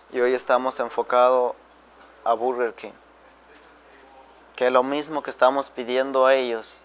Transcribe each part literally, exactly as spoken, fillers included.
Y hoy estamos enfocados a Burger King. Que es lo mismo que estamos pidiendo a ellos.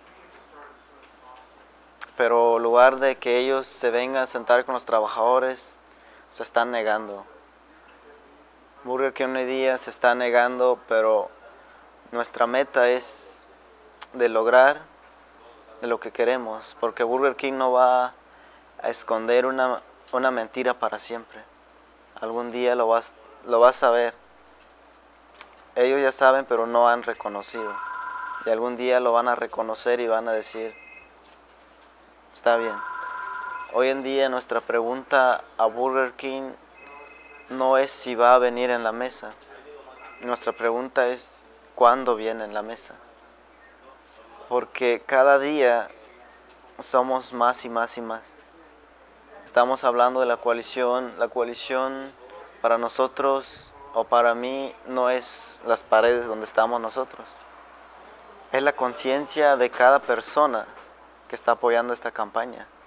Pero en lugar de que ellos se vengan a sentar con los trabajadores, se están negando. Burger King hoy día se está negando, pero nuestra meta es de lograr de lo que queremos, porque Burger King no va a esconder una, una mentira para siempre. Algún día lo vas, lo vas a ver. Ellos ya saben, pero no han reconocido. Y algún día lo van a reconocer y van a decir, está bien. Hoy en día nuestra pregunta a Burger King no es si va a venir en la mesa. Nuestra pregunta es cuándo viene en la mesa. Porque cada día somos más y más y más. Estamos hablando de la coalición. La coalición para nosotros o para mí no es las paredes donde estamos nosotros. Es la conciencia de cada persona que está apoyando esta campaña.